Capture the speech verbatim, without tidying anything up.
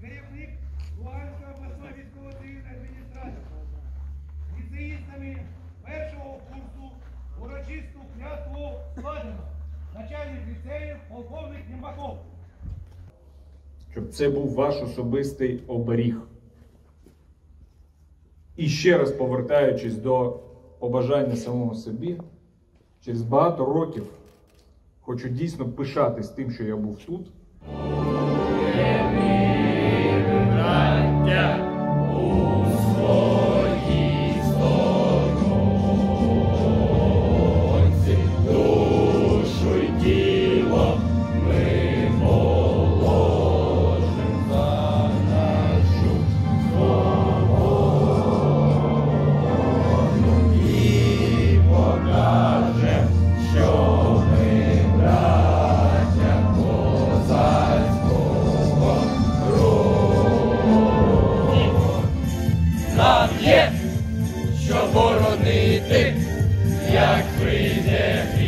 керівник Луганської обласної військово-цивільної адміністрації. Ліцеїстами першого курсу урочисту клятву складено. Начальник ліцею полковник Німаков. Щоб це був ваш особистий оберіг. І ще раз повертаючись до побажання самому собі, через багато років хочу дійсно пишатись тим, що я був тут. Нам є, що боронити, як прийде